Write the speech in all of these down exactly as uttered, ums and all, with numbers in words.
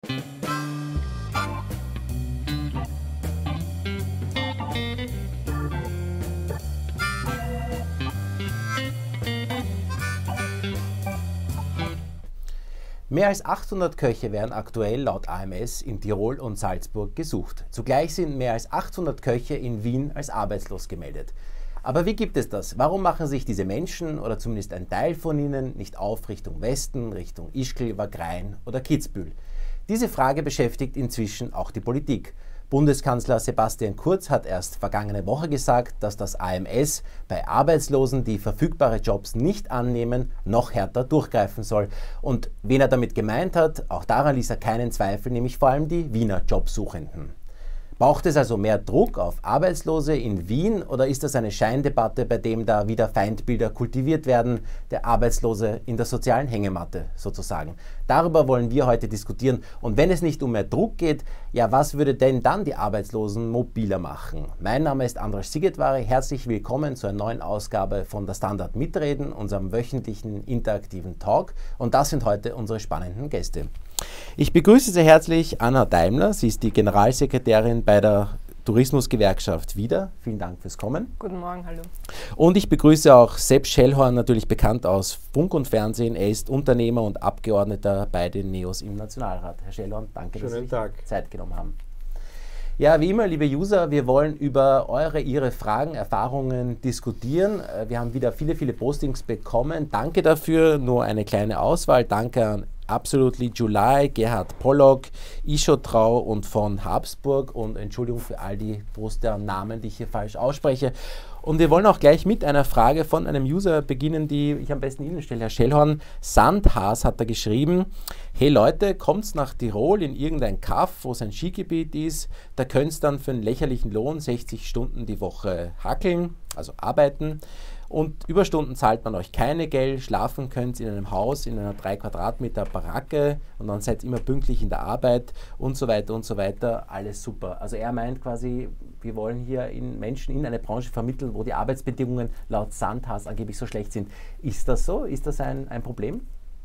Mehr als achthundert Köche werden aktuell laut A M S in Tirol und Salzburg gesucht. Zugleich sind mehr als achthundert Köche in Wien als arbeitslos gemeldet. Aber wie gibt es das? Warum machen sich diese Menschen oder zumindest ein Teil von ihnen nicht auf Richtung Westen, Richtung Ischgl, Wagrain oder Kitzbühel? Diese Frage beschäftigt inzwischen auch die Politik. Bundeskanzler Sebastian Kurz hat erst vergangene Woche gesagt, dass das A M S bei Arbeitslosen, die verfügbare Jobs nicht annehmen, noch härter durchgreifen soll. Und wen er damit gemeint hat, auch daran ließ er keinen Zweifel, nämlich vor allem die Wiener Jobsuchenden. Braucht es also mehr Druck auf Arbeitslose in Wien oder ist das eine Scheindebatte, bei dem da wieder Feindbilder kultiviert werden, der Arbeitslose in der sozialen Hängematte sozusagen? Darüber wollen wir heute diskutieren. Und wenn es nicht um mehr Druck geht, ja, was würde denn dann die Arbeitslosen mobiler machen? Mein Name ist Andras Sigetvari. Herzlich willkommen zur neuen Ausgabe von der Standard Mitreden, unserem wöchentlichen interaktiven Talk. Und das sind heute unsere spannenden Gäste. Ich begrüße sehr herzlich Anna Daimler. Sie ist die Generalsekretärin bei der Tourismusgewerkschaft WIDA. Vielen Dank fürs Kommen. Guten Morgen, hallo. Und ich begrüße auch Sepp Schellhorn, natürlich bekannt aus Funk und Fernsehen. Er ist Unternehmer und Abgeordneter bei den NEOS im Nationalrat. Herr Schellhorn, danke, dass Sie sich Zeit genommen haben. Ja, wie immer, liebe User, wir wollen über eure, ihre Fragen, Erfahrungen diskutieren. Wir haben wieder viele, viele Postings bekommen. Danke dafür. Nur eine kleine Auswahl. Danke an Absolutely July, Gerhard Pollock, Isho Trau und von Habsburg. Und Entschuldigung für all die Poster-Namen, die ich hier falsch ausspreche. Und wir wollen auch gleich mit einer Frage von einem User beginnen, die ich am besten Ihnen stelle, Herr Schellhorn. Sandhaas hat da geschrieben: Hey Leute, kommt's nach Tirol in irgendein Kaff, wo es ein Skigebiet ist, da könnt's dann für einen lächerlichen Lohn sechzig Stunden die Woche hackeln, also arbeiten. Und Überstunden zahlt man euch keine Geld, schlafen könnt in einem Haus, in einer drei Quadratmeter Baracke und dann seid ihr immer pünktlich in der Arbeit und so weiter und so weiter. Alles super. Also er meint quasi, wir wollen hier in Menschen in eine Branche vermitteln, wo die Arbeitsbedingungen laut Sandhaas angeblich so schlecht sind. Ist das so? Ist das ein, ein Problem?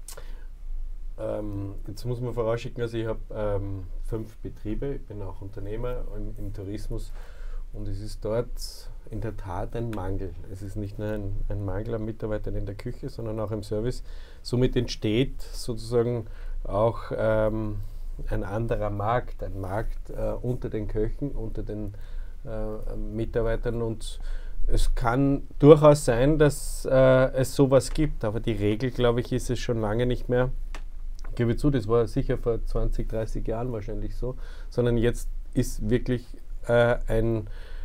Ähm, jetzt muss man vorausschicken, also ich habe ähm, fünf Betriebe, ich bin auch Unternehmer im, im Tourismus und es ist dort in der Tat ein Mangel. Es ist nicht nur ein, ein Mangel an Mitarbeitern in der Küche, sondern auch im Service. Somit entsteht sozusagen auch ähm, ein anderer Markt, ein Markt äh, unter den Köchen, unter den äh, Mitarbeitern, und es kann durchaus sein, dass äh, es sowas gibt, aber die Regel, glaube ich, ist es schon lange nicht mehr. Ich gebe zu, das war sicher vor zwanzig, dreißig Jahren wahrscheinlich so, sondern jetzt ist wirklich äh, ein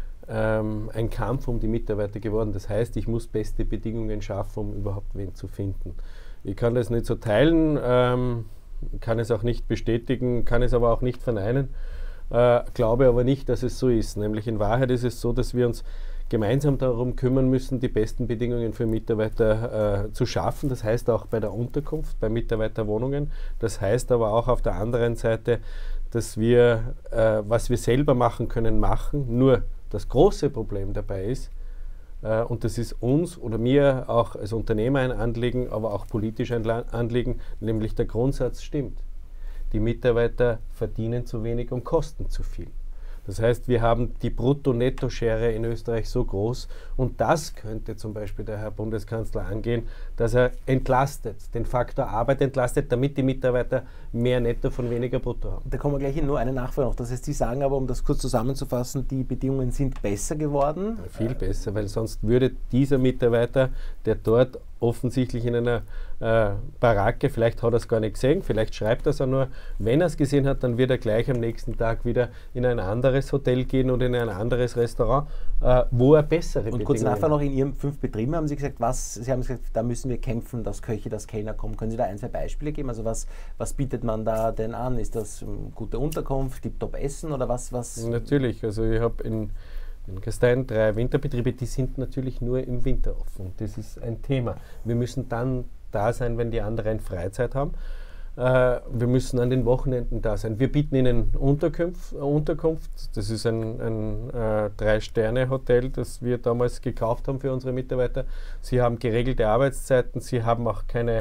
Ähm, ein Kampf um die Mitarbeiter geworden. Das heißt, ich muss beste Bedingungen schaffen, um überhaupt wen zu finden. Ich kann das nicht so teilen, ähm, kann es auch nicht bestätigen, kann es aber auch nicht verneinen, äh, glaube aber nicht, dass es so ist. Nämlich in Wahrheit ist es so, dass wir uns gemeinsam darum kümmern müssen, die besten Bedingungen für Mitarbeiter äh, zu schaffen. Das heißt auch bei der Unterkunft, bei Mitarbeiterwohnungen. Das heißt aber auch auf der anderen Seite, dass wir, äh, was wir selber machen können, machen. Nur das große Problem dabei ist, äh, und das ist uns oder mir auch als Unternehmer ein Anliegen, aber auch politisch ein Anliegen, nämlich der Grundsatz stimmt. Die Mitarbeiter verdienen zu wenig und kosten zu viel. Das heißt, wir haben die Brutto-Netto-Schere in Österreich so groß, und das könnte zum Beispiel der Herr Bundeskanzler angehen, dass er entlastet, den Faktor Arbeit entlastet, damit die Mitarbeiter mehr Netto von weniger Brutto haben. Da kommen wir gleich in nur eine Nachfrage noch. Das heißt, Sie sagen aber, um das kurz zusammenzufassen, die Bedingungen sind besser geworden? Ja, viel besser, weil sonst würde dieser Mitarbeiter, der dort offensichtlich in einer äh, Baracke, vielleicht hat er es gar nicht gesehen, vielleicht schreibt er es auch nur, wenn er es gesehen hat, dann wird er gleich am nächsten Tag wieder in ein anderes Hotel gehen oder in ein anderes Restaurant, äh, wo er bessere Bedingungen hat. Und kurz nachher noch, in Ihren fünf Betrieben haben Sie gesagt, was, Sie haben gesagt, da müssen wir kämpfen, dass Köche, dass Kellner kommen. Können Sie da ein, zwei Beispiele geben? Also was, was bietet man da denn an? Ist das um, gute Unterkunft, tiptop Essen oder was? was? Natürlich, also ich habe in In Gastein drei Winterbetriebe, die sind natürlich nur im Winter offen. Das ist ein Thema. Wir müssen dann da sein, wenn die anderen Freizeit haben. Äh, wir müssen an den Wochenenden da sein. Wir bieten ihnen Unterkunft. Unterkunft. Das ist ein, ein äh, Drei-Sterne-Hotel, das wir damals gekauft haben für unsere Mitarbeiter. Sie haben geregelte Arbeitszeiten, sie haben auch keine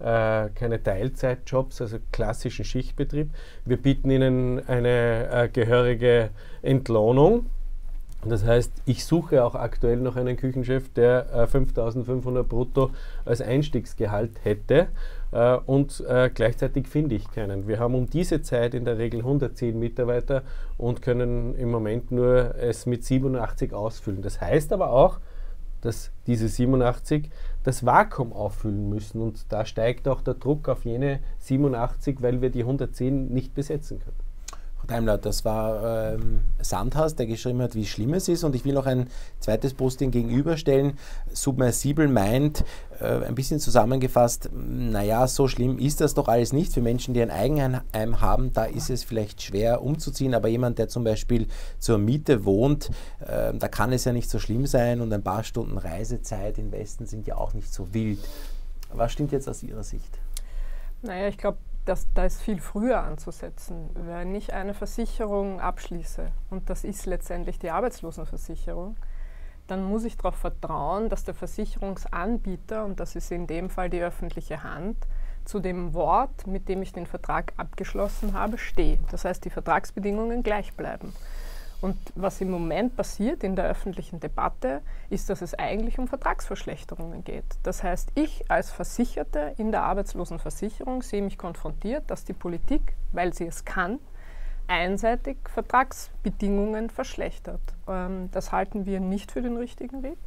äh, keine Teilzeitjobs, also klassischen Schichtbetrieb. Wir bieten ihnen eine äh, gehörige Entlohnung. Das heißt, ich suche auch aktuell noch einen Küchenchef, der äh, fünftausendfünfhundert brutto als Einstiegsgehalt hätte äh, und äh, gleichzeitig finde ich keinen. Wir haben um diese Zeit in der Regel hundertzehn Mitarbeiter und können im Moment nur es mit siebenundachtzig ausfüllen. Das heißt aber auch, dass diese siebenundachtzig das Vakuum auffüllen müssen und da steigt auch der Druck auf jene siebenundachtzig, weil wir die hundertzehn nicht besetzen können. Daimler, das war ähm, Sandhaus, der geschrieben hat, wie schlimm es ist, und ich will noch ein zweites Posting gegenüberstellen. Submersibel meint, äh, ein bisschen zusammengefasst, naja, so schlimm ist das doch alles nicht. Für Menschen, die ein Eigenheim haben, da ist es vielleicht schwer umzuziehen, aber jemand, der zum Beispiel zur Miete wohnt, äh, da kann es ja nicht so schlimm sein, und ein paar Stunden Reisezeit im Westen sind ja auch nicht so wild. Was stimmt jetzt aus Ihrer Sicht? Naja, ich glaube, Das, da ist viel früher anzusetzen. Wenn ich eine Versicherung abschließe, und das ist letztendlich die Arbeitslosenversicherung, dann muss ich darauf vertrauen, dass der Versicherungsanbieter, und das ist in dem Fall die öffentliche Hand, zu dem Wort, mit dem ich den Vertrag abgeschlossen habe, steht. Das heißt, die Vertragsbedingungen gleich bleiben. Und was im Moment passiert in der öffentlichen Debatte, ist, dass es eigentlich um Vertragsverschlechterungen geht. Das heißt, ich als Versicherte in der Arbeitslosenversicherung sehe mich konfrontiert, dass die Politik, weil sie es kann, einseitig Vertragsbedingungen verschlechtert. Ähm, das halten wir nicht für den richtigen Weg,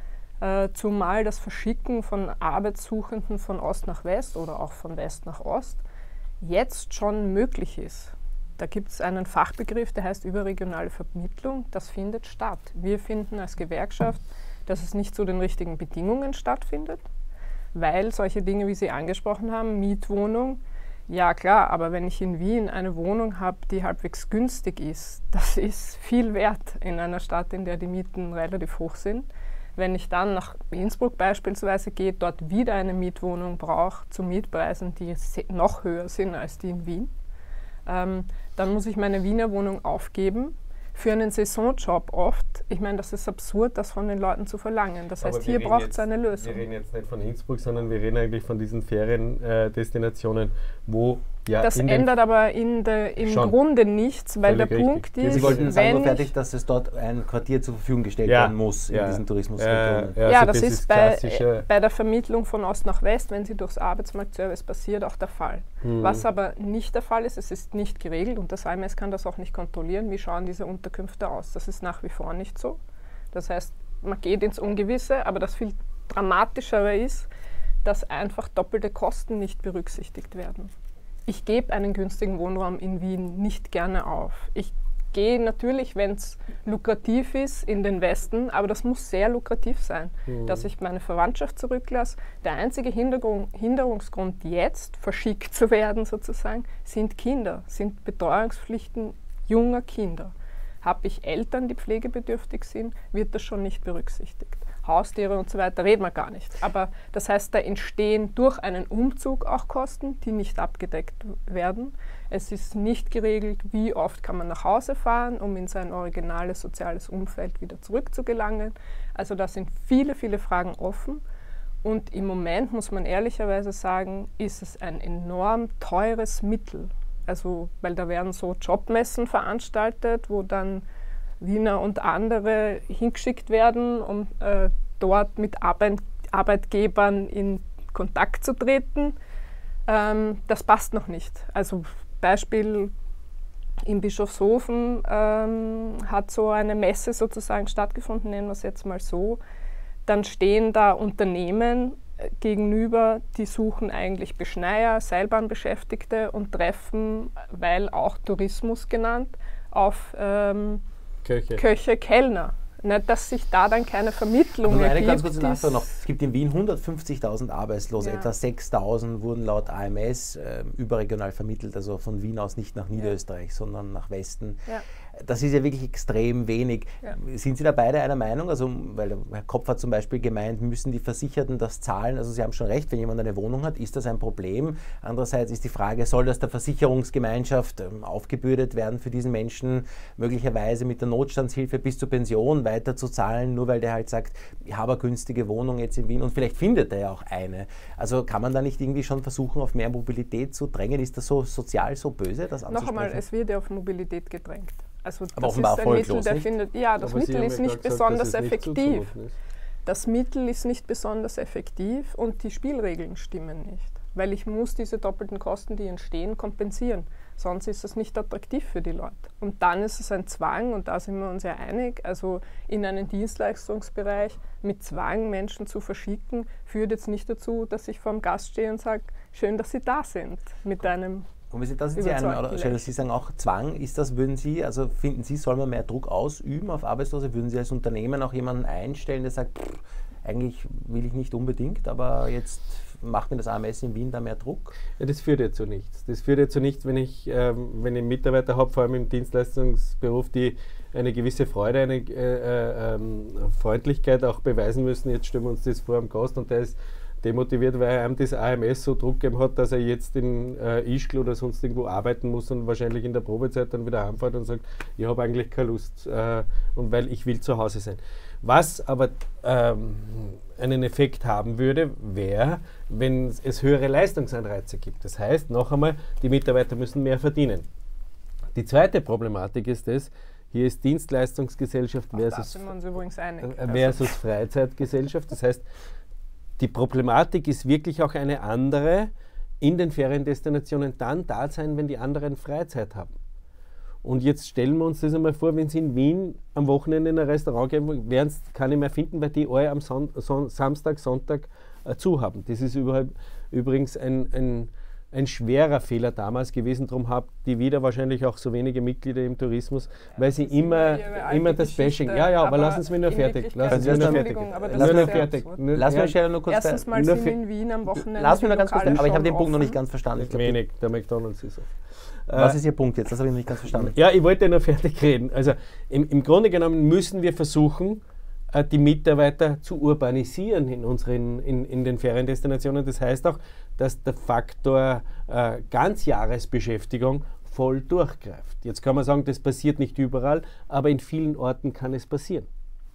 äh, zumal das Verschicken von Arbeitssuchenden von Ost nach West oder auch von West nach Ost jetzt schon möglich ist. Da gibt es einen Fachbegriff, der heißt überregionale Vermittlung. Das findet statt. Wir finden als Gewerkschaft, dass es nicht zu den richtigen Bedingungen stattfindet, weil solche Dinge, wie Sie angesprochen haben, Mietwohnung, ja klar, aber wenn ich in Wien eine Wohnung habe, die halbwegs günstig ist, das ist viel wert in einer Stadt, in der die Mieten relativ hoch sind. Wenn ich dann nach Innsbruck beispielsweise gehe, dort wieder eine Mietwohnung brauche zu Mietpreisen, die noch höher sind als die in Wien, Ähm, dann muss ich meine Wiener Wohnung aufgeben für einen Saisonjob oft. Ich meine, das ist absurd, das von den Leuten zu verlangen. Das heißt, hier braucht es eine Lösung. Wir reden jetzt nicht von Innsbruck, sondern wir reden eigentlich von diesen Feriendestinationen, wo ja... Das ändert aber in der, im Grunde nichts, weil der Punkt ist, Sie wollten sagen, nur fertig, dass es dort ein Quartier zur Verfügung gestellt ja, werden muss in ja, diesen Tourismusregionen. Ja, ja, ja also das, das ist, ist bei, klassische bei der Vermittlung von Ost nach West, wenn sie durchs Arbeitsmarktservice passiert, auch der Fall. Hm. Was aber nicht der Fall ist, es ist nicht geregelt und das A M S kann das auch nicht kontrollieren, wie schauen diese Unterkünfte aus. Das ist nach wie vor nicht so. Das heißt, man geht ins Ungewisse, aber das viel Dramatischere ist, dass einfach doppelte Kosten nicht berücksichtigt werden. Ich gebe einen günstigen Wohnraum in Wien nicht gerne auf. Ich gehe natürlich, wenn es lukrativ ist, in den Westen, aber das muss sehr lukrativ sein, mhm. dass ich meine Verwandtschaft zurücklasse. Der einzige Hinderung, Hinderungsgrund jetzt, verschickt zu werden sozusagen, sind Kinder, sind Betreuungspflichten junger Kinder. Habe ich Eltern, die pflegebedürftig sind, wird das schon nicht berücksichtigt. Haustiere und so weiter reden wir gar nicht. Aber das heißt, da entstehen durch einen Umzug auch Kosten, die nicht abgedeckt werden. Es ist nicht geregelt, wie oft kann man nach Hause fahren, um in sein originales soziales Umfeld wieder zurückzugelangen. Also da sind viele, viele Fragen offen. Und im Moment, muss man ehrlicherweise sagen, ist es ein enorm teures Mittel. Also, weil da werden so Jobmessen veranstaltet, wo dann Wiener und andere hingeschickt werden, um äh, dort mit Arbeit, Arbeitgebern in Kontakt zu treten. Ähm, das passt noch nicht. Also Beispiel in Bischofshofen ähm, hat so eine Messe sozusagen stattgefunden, nennen wir es jetzt mal so. Dann stehen da Unternehmen gegenüber, die suchen eigentlich Beschneier, Seilbahnbeschäftigte und treffen, weil auch Tourismus genannt, auf ähm, Köche. Köche, Kellner. Nicht, dass sich da dann keine Vermittlung also ergibt. Eine ganz kurze Nachfrage noch. Es gibt in Wien hundertfünfzigtausend Arbeitslose, ja. Etwa sechstausend wurden laut A M S äh, überregional vermittelt, also von Wien aus nicht nach Niederösterreich, ja. sondern nach Westen. Ja. Das ist ja wirklich extrem wenig. Ja. Sind Sie da beide einer Meinung? Also, weil Herr Kopf hat zum Beispiel gemeint, müssen die Versicherten das zahlen? Also Sie haben schon recht, wenn jemand eine Wohnung hat, ist das ein Problem. Andererseits ist die Frage, soll das der Versicherungsgemeinschaft ähm, aufgebürdet werden für diesen Menschen, möglicherweise mit der Notstandshilfe bis zur Pension, weil Mitarbeiter zu zahlen, nur weil der halt sagt, ich habe eine günstige Wohnung jetzt in Wien und vielleicht findet er ja auch eine. Also kann man da nicht irgendwie schon versuchen, auf mehr Mobilität zu drängen? Ist das so sozial so böse, das anzusprechen? Noch einmal, es wird ja auf Mobilität gedrängt. Also aber das offenbar ist ein Mittel, erfolglos, der nicht? findet, ja, das Aber Sie Mittel haben ist ja nicht gerade gesagt, besonders dass es nicht effektiv. zuzumuten ist. Das Mittel ist nicht besonders effektiv und die Spielregeln stimmen nicht. Weil ich muss diese doppelten Kosten, die entstehen, kompensieren. Sonst ist es nicht attraktiv für die Leute. Und dann ist es ein Zwang, und da sind wir uns ja einig, also in einen Dienstleistungsbereich mit Zwang Menschen zu verschicken, führt jetzt nicht dazu, dass ich vor dem Gast stehe und sage, schön, dass Sie da sind, mit einem Und wie Sie, da sind Sie ein, oder Sie sagen auch Zwang, ist das, würden Sie, also finden Sie, soll man mehr Druck ausüben auf Arbeitslose? Würden Sie als Unternehmen auch jemanden einstellen, der sagt, pff, eigentlich will ich nicht unbedingt, aber jetzt macht mir das A M S in Wien da mehr Druck? Ja, das führt ja zu nichts. Das führt ja zu nichts, wenn ich, ähm, wenn ich Mitarbeiter habe, vor allem im Dienstleistungsberuf, die eine gewisse Freude, eine äh, ähm, Freundlichkeit auch beweisen müssen. Jetzt stellen wir uns das vor am Gast und der ist demotiviert, weil einem das A M S so Druck gegeben hat, dass er jetzt in äh, Ischgl oder sonst irgendwo arbeiten muss und wahrscheinlich in der Probezeit dann wieder heimfährt und sagt, ich habe eigentlich keine Lust äh, und weil ich will zu Hause sein. Was aber ähm, einen Effekt haben würde, wäre, wenn es höhere Leistungsanreize gibt. Das heißt, noch einmal, die Mitarbeiter müssen mehr verdienen. Die zweite Problematik ist das, hier ist Dienstleistungsgesellschaft versus, sind wir uns übrigens einig. äh, versus Freizeitgesellschaft. Das heißt, die Problematik ist wirklich auch eine andere in den Feriendestinationen dann da sein, wenn die anderen Freizeit haben. Und jetzt stellen wir uns das einmal vor, wenn Sie in Wien am Wochenende in ein Restaurant gehen, werden Sie keine mehr finden, weil die alle am Son Son Samstag, Sonntag äh, zu haben. Das ist überhaupt, übrigens ein, ein, ein schwerer Fehler damals gewesen. Darum haben die wieder wahrscheinlich auch so wenige Mitglieder im Tourismus, weil sie immer, immer das Bashing. Ja, ja, aber, aber lassen Sie mich nur fertig. Lassen Sie mich nur fertig. Lassen wir fertig. Lass mich schnell nur kurz Erstens mal sind in Wien am Wochenende. Lass mich nur ganz kurz, aber ich habe den Punkt noch nicht ganz verstanden. Ich wenig, der McDonald's ist so. Was ist Ihr Punkt jetzt? Das habe ich noch nicht ganz verstanden. Ja, ich wollte noch fertig reden. Also im, im Grunde genommen müssen wir versuchen, äh, die Mitarbeiter zu urbanisieren in, unseren, in, in den Feriendestinationen. Das heißt auch, dass der Faktor äh, Ganzjahresbeschäftigung voll durchgreift. Jetzt kann man sagen, das passiert nicht überall, aber in vielen Orten kann es passieren.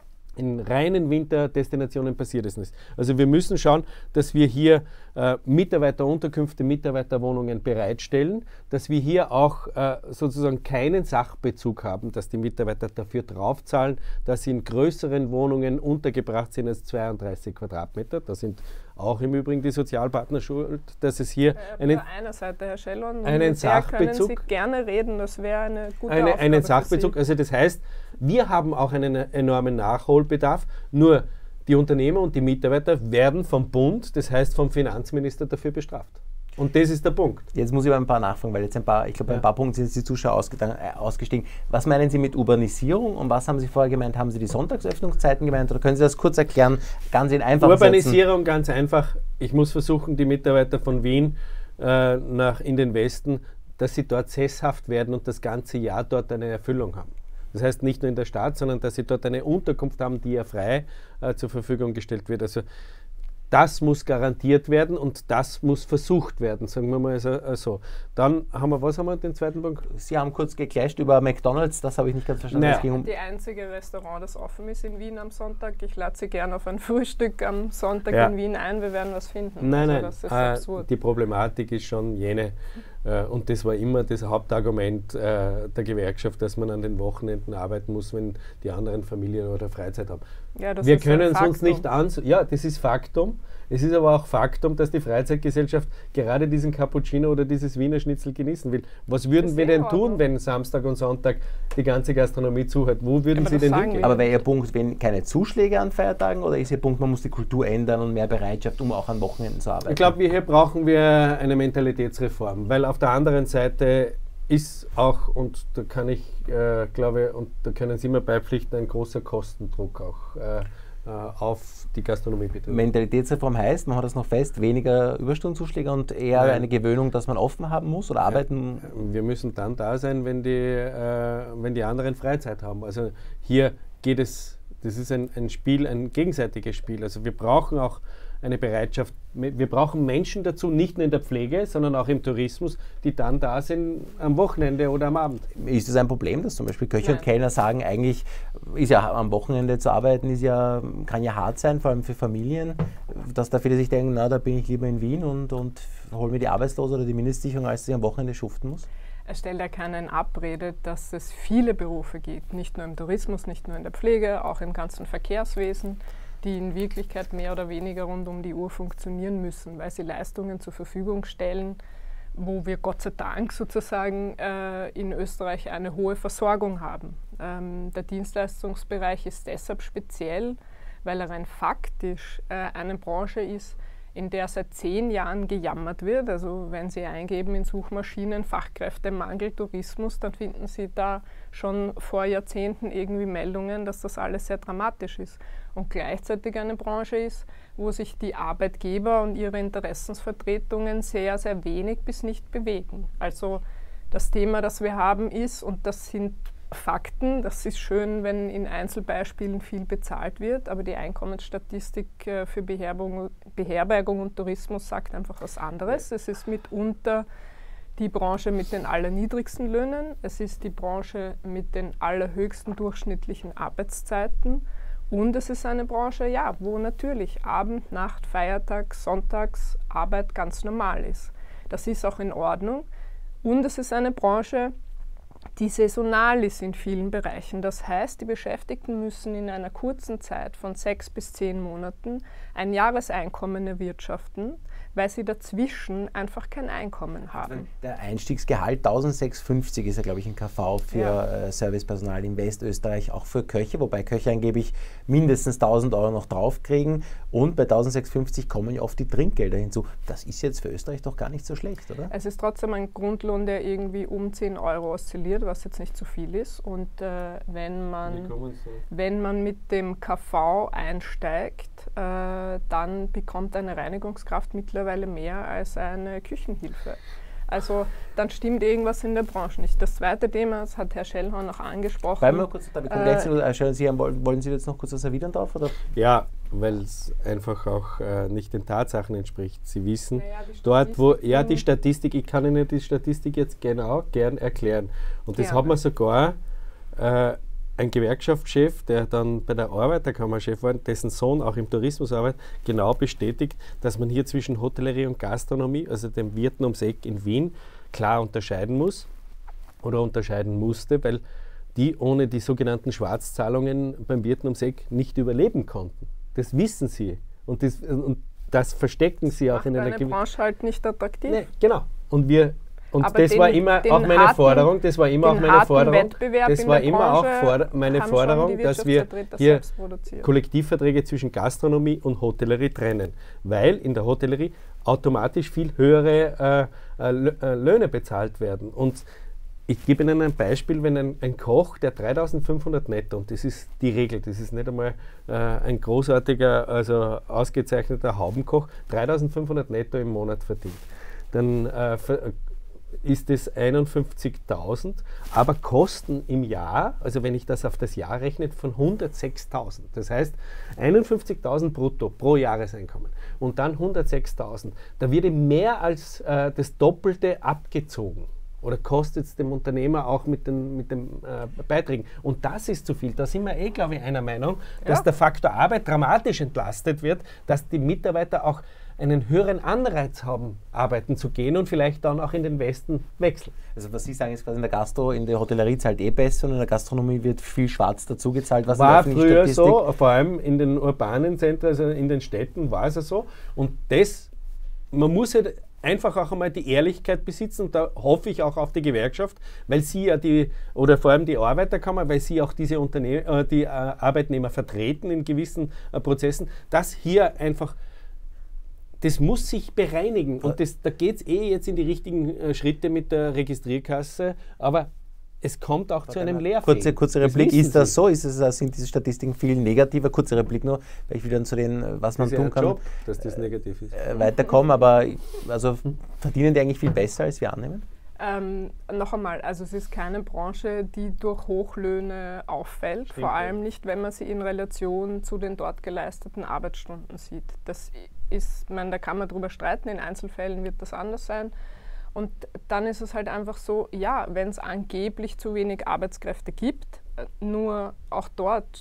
In reinen Winterdestinationen passiert es nicht. Also wir müssen schauen, dass wir hier äh, Mitarbeiterunterkünfte, Mitarbeiterwohnungen bereitstellen, dass wir hier auch äh, sozusagen keinen Sachbezug haben, dass die Mitarbeiter dafür draufzahlen, dass sie in größeren Wohnungen untergebracht sind als zweiunddreißig Quadratmeter. Da sind auch im Übrigen die Sozialpartner schuld, dass es hier äh, einen, einer Seite, Herr Schellon, einen Sachbezug, können Sie gerne reden, das wäre eine gute eine, Aufgabe einen Sachbezug. für Sie. Also das heißt, wir haben auch einen enormen Nachholbedarf, nur die Unternehmer und die Mitarbeiter werden vom Bund, das heißt vom Finanzminister, dafür bestraft. Und das ist der Punkt. Jetzt muss ich aber ein paar nachfragen, weil jetzt ein paar, ich glaube, ja. ein paar Punkte sind die Zuschauer ausgestiegen. Was meinen Sie mit Urbanisierung und was haben Sie vorher gemeint? Haben Sie die Sonntagsöffnungszeiten gemeint oder können Sie das kurz erklären, ganz in einfachen Urbanisierung Sätzen? Ganz einfach. Ich muss versuchen, die Mitarbeiter von Wien äh, nach in den Westen, dass sie dort sesshaft werden und das ganze Jahr dort eine Erfüllung haben. Das heißt nicht nur in der Stadt, sondern dass sie dort eine Unterkunft haben, die ja frei äh, zur Verfügung gestellt wird. Also das muss garantiert werden und das muss versucht werden, sagen wir mal so. so. Dann haben wir, was haben wir, den zweiten Punkt? Sie haben kurz geclasht über McDonald's, das habe ich nicht ganz verstanden. Naja. Es ging um die einzige Restaurant, das offen ist in Wien am Sonntag. Ich lade Sie gerne auf ein Frühstück am Sonntag ja. in Wien ein, wir werden was finden. Nein, also nein, das ist äh, absurd. Die Problematik ist schon jene, äh, und das war immer das Hauptargument äh, der Gewerkschaft, dass man an den Wochenenden arbeiten muss, wenn die anderen Familien oder Freizeit haben. Ja, das wir ist können es ein uns nicht ansehen. Ja, das ist Faktum. Es ist aber auch Faktum, dass die Freizeitgesellschaft gerade diesen Cappuccino oder dieses Wiener Schnitzel genießen will. Was würden Das wir denn eh tun, aber. wenn Samstag und Sonntag die ganze Gastronomie zuhört? Wo würden Aber Sie das denn sagen hingehen? wir. Aber wäre Ihr Punkt, wenn keine Zuschläge an Feiertagen oder ist Ihr Punkt, man muss die Kultur ändern und mehr Bereitschaft, um auch an Wochenenden zu arbeiten? Ich glaube, hier brauchen wir eine Mentalitätsreform, weil auf der anderen Seite ist auch, und da kann ich, äh, glaube, und da können Sie mir beipflichten, ein großer Kostendruck auch äh, auf die Gastronomiebetriebe. Mentalitätsreform heißt, man hat das noch fest, weniger Überstundenzuschläge und eher Nein. eine Gewöhnung, dass man offen haben muss oder arbeiten. Wir müssen dann da sein, wenn die, äh, wenn die anderen Freizeit haben. Also hier geht es, das ist ein, ein Spiel, ein gegenseitiges Spiel. Also wir brauchen auch eine Bereitschaft. Wir brauchen Menschen dazu, nicht nur in der Pflege, sondern auch im Tourismus, die dann da sind am Wochenende oder am Abend. Ist das ein Problem, dass zum Beispiel Köche Nein. und Kellner sagen, eigentlich ist ja am Wochenende zu arbeiten, ist ja, kann ja hart sein, vor allem für Familien, dass da viele sich denken, na, da bin ich lieber in Wien und, und hole mir die Arbeitslose oder die Mindestsicherung, als dass ich am Wochenende schuften muss? Er stellt ja keinen Abrede, dass es viele Berufe gibt, nicht nur im Tourismus, nicht nur in der Pflege, auch im ganzen Verkehrswesen, die in Wirklichkeit mehr oder weniger rund um die Uhr funktionieren müssen, weil sie Leistungen zur Verfügung stellen, wo wir Gott sei Dank sozusagen äh, in Österreich eine hohe Versorgung haben. Ähm, der Dienstleistungsbereich ist deshalb speziell, weil er rein faktisch äh, eine Branche ist, in der seit zehn Jahren gejammert wird. Also wenn Sie eingeben in Suchmaschinen Fachkräftemangel, Tourismus, dann finden Sie da schon vor Jahrzehnten irgendwie Meldungen, dass das alles sehr dramatisch ist. Und gleichzeitig eine Branche ist, wo sich die Arbeitgeber und ihre Interessensvertretungen sehr, sehr wenig bis nicht bewegen. Also das Thema, das wir haben, ist, und das sind Fakten, das ist schön, wenn in Einzelbeispielen viel bezahlt wird, aber die Einkommensstatistik äh, für Beherbergung, Beherbergung und Tourismus sagt einfach was anderes. Es ist mitunter die Branche mit den allerniedrigsten Löhnen, es ist die Branche mit den allerhöchsten durchschnittlichen Arbeitszeiten und es ist eine Branche, ja, wo natürlich Abend, Nacht, Feiertag, Sonntags Arbeit ganz normal ist. Das ist auch in Ordnung und es ist eine Branche, die saisonal ist in vielen Bereichen. Das heißt, die Beschäftigten müssen in einer kurzen Zeit von sechs bis zehn Monaten ein Jahreseinkommen erwirtschaften, weil sie dazwischen einfach kein Einkommen haben. Der Einstiegsgehalt eintausendsechshundertfünfzig ist ja, glaube ich, ein K V für Ja. äh, Servicepersonal in Westösterreich, auch für Köche, wobei Köche angeblich mindestens tausend Euro noch draufkriegen und bei eintausendsechshundertfünfzig kommen ja oft die Trinkgelder hinzu. Das ist jetzt für Österreich doch gar nicht so schlecht, oder? Es ist trotzdem ein Grundlohn, der irgendwie um zehn Euro oszilliert, was jetzt nicht so viel ist. Und äh, wenn, man, wenn man mit dem K V einsteigt, äh, dann bekommt eine Reinigungskraft mittlerweile mehr als eine Küchenhilfe. Also dann stimmt irgendwas in der Branche nicht. Das zweite Thema, das hat Herr Schellhorn noch angesprochen. Bleiben wir kurz da, wir kommen gleich zu, äh, Schellhorn, Sie haben, wollen Sie jetzt noch kurz was erwidern drauf? Oder? Ja, weil es einfach auch äh, nicht den Tatsachen entspricht. Sie wissen, Naja, die dort wo, ja Statistiken- die Statistik, ich kann Ihnen die Statistik jetzt genau gern erklären. Und das Gerne. hat mir sogar äh, ein Gewerkschaftschef, der dann bei der Arbeiterkammer-Chef war, dessen Sohn auch im Tourismus arbeitet, genau bestätigt, dass man hier zwischen Hotellerie und Gastronomie, also dem Wirten ums Eck in Wien, klar unterscheiden muss oder unterscheiden musste, weil die ohne die sogenannten Schwarzzahlungen beim Wirten ums Eck nicht überleben konnten. Das wissen sie und das, und das verstecken sie auch Macht in einer eine gewissen... Branche halt nicht attraktiv. Nee, genau. Und wir und Aber das den- war immer den auch meine harten- Forderung, das war immer auch den meine harten Forderung, Wettbewerb das in war der immer auch Branche Forder meine haben schon Forderung, die dass wir Wirtschaftsvertreter hier selbst produziert. Kollektivverträge zwischen Gastronomie und Hotellerie trennen, weil in der Hotellerie automatisch viel höhere äh, äh, Lö- äh, Löhne bezahlt werden. Und ich gebe Ihnen ein Beispiel, wenn ein, ein Koch, der dreitausendfünfhundert netto, und das ist die Regel, das ist nicht einmal äh, ein großartiger, also ausgezeichneter Haubenkoch, dreitausendfünfhundert netto im Monat verdient, dann äh, ver- ist es einundfünfzigtausend, aber Kosten im Jahr, also wenn ich das auf das Jahr rechne, von hundertsechstausend. Das heißt einundfünfzigtausend brutto pro Jahreseinkommen und dann hundertsechstausend. Da wird ihm mehr als äh, das Doppelte abgezogen. Oder kostet es dem Unternehmer auch mit den, mit den äh, Beiträgen. Und das ist zu viel. Da sind wir eh, glaube ich, einer Meinung, dass Ja. der Faktor Arbeit dramatisch entlastet wird, dass die Mitarbeiter auch einen höheren Anreiz haben, arbeiten zu gehen und vielleicht dann auch in den Westen wechseln. Also was Sie sagen, ist quasi in der Gastro, in der Hotellerie zahlt eh besser und in der Gastronomie wird viel schwarz dazu gezahlt. Was War in der öffentlichen früher Statistik- so, vor allem in den urbanen Zentren, also in den Städten war es ja so. Und das, man muss halt einfach auch einmal die Ehrlichkeit besitzen und da hoffe ich auch auf die Gewerkschaft, weil sie ja die, oder vor allem die Arbeiterkammer, weil sie auch diese Unterne äh, die äh, Arbeitnehmer vertreten in gewissen äh, Prozessen, dass hier einfach, das muss sich bereinigen und das, da geht es eh jetzt in die richtigen äh, Schritte mit der Registrierkasse, aber es kommt auch zu einem Leerfehlen. Kurze, kurze Das Replik, wissen ist das Sie. so? Ist es, sind diese Statistiken viel negativer? Kurze Replik nur, weil ich will dann zu den, was man Das ist ja tun ein kann, Job, dass das negativ ist. äh, weiterkommen, aber also verdienen die eigentlich viel besser, als wir annehmen? Ähm, noch einmal, also es ist keine Branche, die durch Hochlöhne auffällt, Stimmt, vor allem ja. nicht, wenn man sie in Relation zu den dort geleisteten Arbeitsstunden sieht. Das ist, ich meine, da kann man drüber streiten, in Einzelfällen wird das anders sein. Und dann ist es halt einfach so, ja, wenn es angeblich zu wenig Arbeitskräfte gibt, nur auch dort,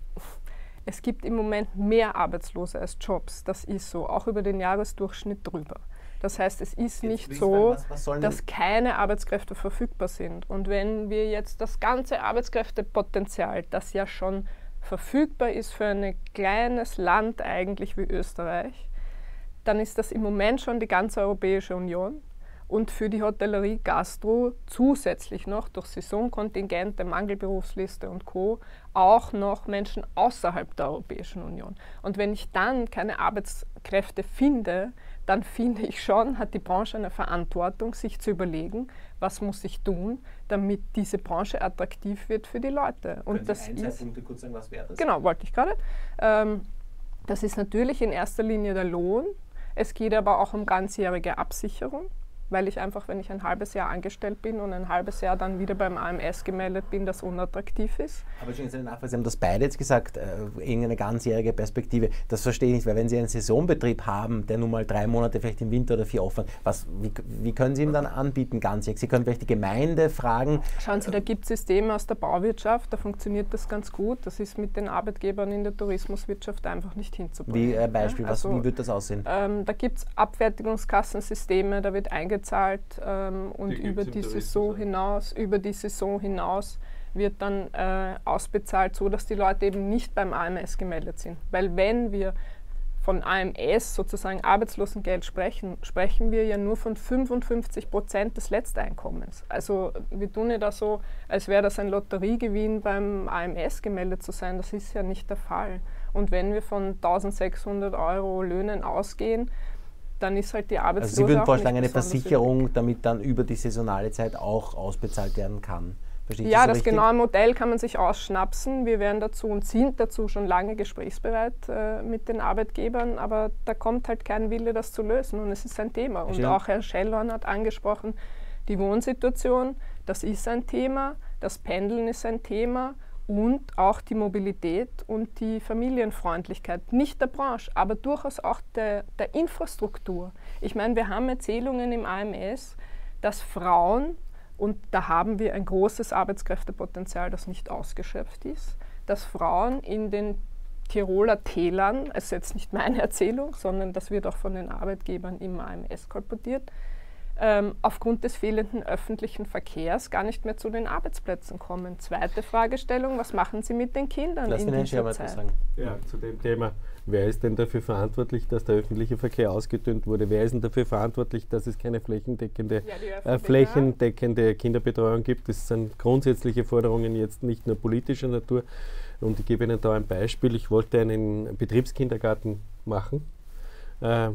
es gibt im Moment mehr Arbeitslose als Jobs, das ist so, auch über den Jahresdurchschnitt drüber. Das heißt, es ist nicht so, was, was dass keine Arbeitskräfte verfügbar sind. Und wenn wir jetzt das ganze Arbeitskräftepotenzial, das ja schon verfügbar ist für ein kleines Land eigentlich wie Österreich, dann ist das im Moment schon die ganze Europäische Union. Und für die Hotellerie, Gastro zusätzlich noch durch Saisonkontingente, Mangelberufsliste und Co. auch noch Menschen außerhalb der Europäischen Union. Und wenn ich dann keine Arbeitskräfte finde, dann finde ich schon, hat die Branche eine Verantwortung, sich zu überlegen, was muss ich tun, damit diese Branche attraktiv wird für die Leute. Und Können das Sie ein, ist, zwei Punkte kurz sagen, was wäre das? genau, wollte ich gerade. Ähm, das ist natürlich in erster Linie der Lohn. Es geht aber auch um ganzjährige Absicherung, weil ich einfach, wenn ich ein halbes Jahr angestellt bin und ein halbes Jahr dann wieder beim A M S gemeldet bin, das unattraktiv ist. Aber schon jetzt eine Nachfrage, Sie haben das beide jetzt gesagt, äh, irgendeine ganzjährige Perspektive. Das verstehe ich nicht, weil wenn Sie einen Saisonbetrieb haben, der nun mal drei Monate vielleicht im Winter oder vier offen, was, wie, wie können Sie ihm dann anbieten ganzjährig? Sie können vielleicht die Gemeinde fragen. Schauen Sie, da gibt es Systeme aus der Bauwirtschaft, da funktioniert das ganz gut. Das ist mit den Arbeitgebern in der Tourismuswirtschaft einfach nicht hinzubringen. Wie äh, Beispiel, Ja, was, also, wie wird das aussehen? Ähm, da gibt es Abfertigungskassensysteme, da wird eingezahlt ähm, und Die gibt's über im die Tourismus Saison auch. hinaus, über die Saison hinaus wird dann äh, ausbezahlt, so dass die Leute eben nicht beim A M S gemeldet sind. Weil wenn wir von A M S, sozusagen Arbeitslosengeld sprechen, sprechen wir ja nur von fünfundfünfzig Prozent des Letzteinkommens. Also wir tun ja da so, als wäre das ein Lotteriegewinn beim A M S gemeldet zu sein. Das ist ja nicht der Fall. Und wenn wir von eintausendsechshundert Euro Löhnen ausgehen, dann ist halt die Arbeitslose Also Sie würden auch vorschlagen, nicht eine besonders Versicherung, üppig. damit dann über die saisonale Zeit auch ausbezahlt werden kann. Verstehe ich Ja, so das richtig? genaue Modell kann man sich ausschnapsen. Wir wären dazu und sind dazu schon lange gesprächsbereit äh, mit den Arbeitgebern, aber da kommt halt kein Wille, das zu lösen und es ist ein Thema. Und Verstehe. auch Herr Schellhorn hat angesprochen, die Wohnsituation, das ist ein Thema, das Pendeln ist ein Thema und auch die Mobilität und die Familienfreundlichkeit, nicht der Branche, aber durchaus auch der, der Infrastruktur. Ich meine, wir haben Erzählungen im A M S, dass Frauen, und da haben wir ein großes Arbeitskräftepotenzial, das nicht ausgeschöpft ist, dass Frauen in den Tiroler Tälern, es ist jetzt nicht meine Erzählung, sondern das wird auch von den Arbeitgebern im A M S kolportiert, ähm, aufgrund des fehlenden öffentlichen Verkehrs gar nicht mehr zu den Arbeitsplätzen kommen. Zweite Fragestellung, was machen Sie mit den Kindern Lass in mir Herrn dieser Schermer Zeit? etwas sagen. Ja, zu dem Thema. Wer ist denn dafür verantwortlich, dass der öffentliche Verkehr ausgedünnt wurde? Wer ist denn dafür verantwortlich, dass es keine flächendeckende, Ja, die äh, öffentliche. flächendeckende Kinderbetreuung gibt? Das sind grundsätzliche Forderungen jetzt nicht nur politischer Natur. Und ich gebe Ihnen da ein Beispiel. Ich wollte einen Betriebskindergarten machen. Äh,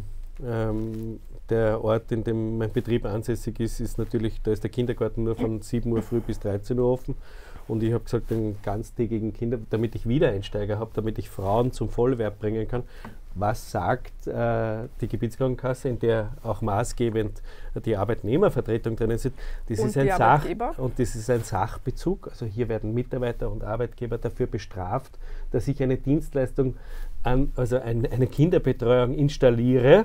ähm, der Ort, in dem mein Betrieb ansässig ist, ist natürlich, da ist der Kindergarten nur von sieben Uhr früh bis dreizehn Uhr offen. Und ich habe gesagt, einen ganztägigen Kinder, damit ich Wiedereinsteiger habe, damit ich Frauen zum Vollwerb bringen kann. Was sagt äh, die Gebietskrankenkasse, in der auch maßgebend die Arbeitnehmervertretung drinnen sind? Das Und ist ein die Sach Arbeitgeber? und das ist ein Sachbezug. Also hier werden Mitarbeiter und Arbeitgeber dafür bestraft, dass ich eine Dienstleistung, an, also ein, eine Kinderbetreuung installiere,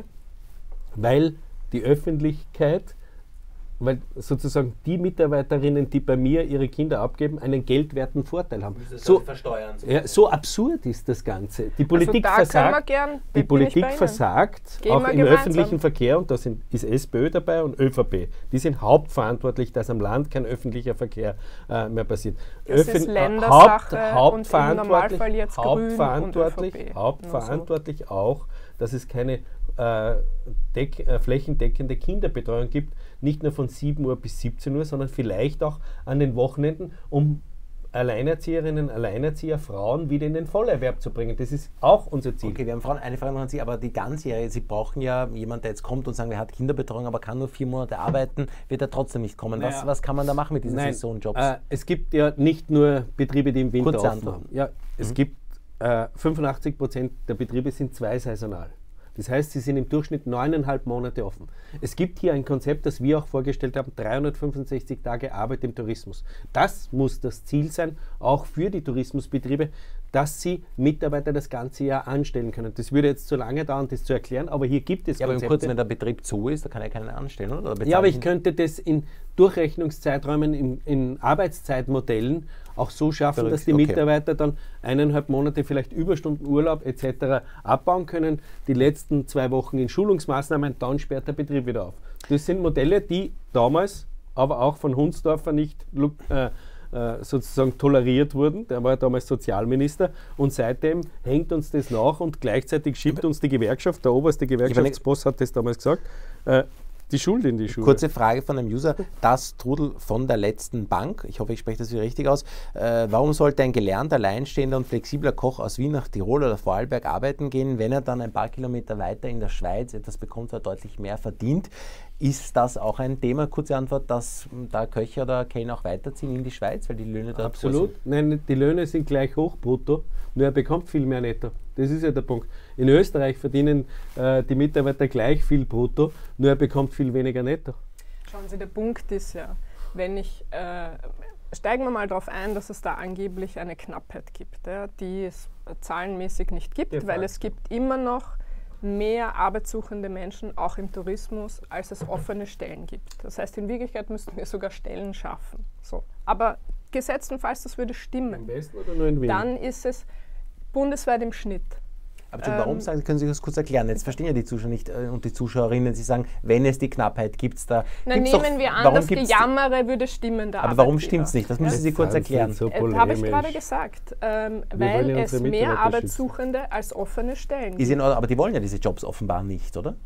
weil die Öffentlichkeit, weil sozusagen die Mitarbeiterinnen, die bei mir ihre Kinder abgeben, einen geldwerten Vorteil haben. So, versteuern. ja, so absurd ist das Ganze. Die Politik also da können wir versagt, gern, die bin ich Politik bei Ihnen. versagt Gehen auch wir im gemeinsam. öffentlichen Verkehr, und da sind, ist SPÖ dabei und ÖVP. Die sind hauptverantwortlich, dass am Land kein öffentlicher Verkehr äh, mehr passiert. Das Öffn- ist äh, Ländersache Haupt, und im Normalfall hauptverantwortlich, jetzt Grün und hauptverantwortlich, ÖVP. hauptverantwortlich auch, dass es keine äh, deck, äh, flächendeckende Kinderbetreuung gibt, nicht nur von sieben Uhr bis siebzehn Uhr, sondern vielleicht auch an den Wochenenden, um Alleinerzieherinnen, Alleinerzieher, Frauen wieder in den Vollerwerb zu bringen. Das ist auch unser Ziel. Okay, wir haben Frauen, eine Frage noch an Sie, aber die ganzjährige, Sie brauchen ja jemanden, der jetzt kommt und sagt, er hat Kinderbetreuung, aber kann nur vier Monate arbeiten, wird er trotzdem nicht kommen. Was, Naja. was kann man da machen mit diesen Nein, Saisonjobs? Äh, es gibt ja nicht nur Betriebe, die im Winter Kurze offen Antworten. haben. Ja, es gibt äh, fünfundachtzig Prozent der Betriebe sind zweisaisonal. Das heißt, sie sind im Durchschnitt neuneinhalb Monate offen. Es gibt hier ein Konzept, das wir auch vorgestellt haben, dreihundertfünfundsechzig Tage Arbeit im Tourismus. Das muss das Ziel sein, auch für die Tourismusbetriebe, dass sie Mitarbeiter das ganze Jahr anstellen können. Das würde jetzt zu lange dauern, das zu erklären, aber hier gibt es ja, Konzepte. Aber kurz, wenn der Betrieb zu ist, da kann er keinen anstellen, oder? Oder ja, aber ich könnte das in Durchrechnungszeiträumen, in, in Arbeitszeitmodellen auch so schaffen, Verrückt. dass die Okay. Mitarbeiter dann eineinhalb Monate vielleicht Überstunden, Urlaub et cetera abbauen können, die letzten zwei Wochen in Schulungsmaßnahmen, dann sperrt der Betrieb wieder auf. Das sind Modelle, die damals, aber auch von Hundsdorfer nicht äh, sozusagen toleriert wurden. Der war damals Sozialminister und seitdem hängt uns das nach und gleichzeitig schiebt uns die Gewerkschaft, der oberste Gewerkschaftsboss hat das damals gesagt, äh, die Schuld in die Schuhe. Kurze Frage von einem User, das Trudel von der letzten Bank, ich hoffe, ich spreche das wieder richtig aus, äh, warum sollte ein gelernter, alleinstehender und flexibler Koch aus Wien nach Tirol oder Vorarlberg arbeiten gehen, wenn er dann ein paar Kilometer weiter in der Schweiz etwas bekommt, wo er deutlich mehr verdient? Ist das auch ein Thema, kurze Antwort, dass da Köche oder Kellner auch weiterziehen in die Schweiz, weil die Löhne dort Absolut. sind? Nein, die Löhne sind gleich hoch brutto, nur er bekommt viel mehr netto. Das ist ja der Punkt. In Österreich verdienen äh, die Mitarbeiter gleich viel brutto, nur er bekommt viel weniger netto. Schauen Sie, der Punkt ist ja, wenn ich, äh, steigen wir mal darauf ein, dass es da angeblich eine Knappheit gibt, ja, die es zahlenmäßig nicht gibt, Ja, weil Fakt. es gibt immer noch mehr arbeitssuchende Menschen, auch im Tourismus, als es offene Stellen gibt. Das heißt, in Wirklichkeit müssten wir sogar Stellen schaffen. So. Aber gesetztenfalls, das würde Im stimmen, Westen oder nur in Wien? dann ist es bundesweit im Schnitt. Aber zu, warum Ähm, sagen, können Sie das kurz erklären? Jetzt verstehen ja die Zuschauer nicht äh, und die Zuschauerinnen, Sie sagen, wenn es die Knappheit gibt, da Na, gibt's nehmen doch, wir an, warum das gibt's Gejammere würde stimmen. Der Aber warum Arbeitgeber. stimmt es nicht? Das Ja? müssen Sie kurz Seien Sie erklären. so Äh, Habe ich polemisch. gerade gesagt, ähm, Wir weil wollen ja es unsere mehr Mitarbeiter Arbeitssuchende als offene Stellen Ist gibt. in Ordnung, aber die wollen ja diese Jobs offenbar nicht, oder?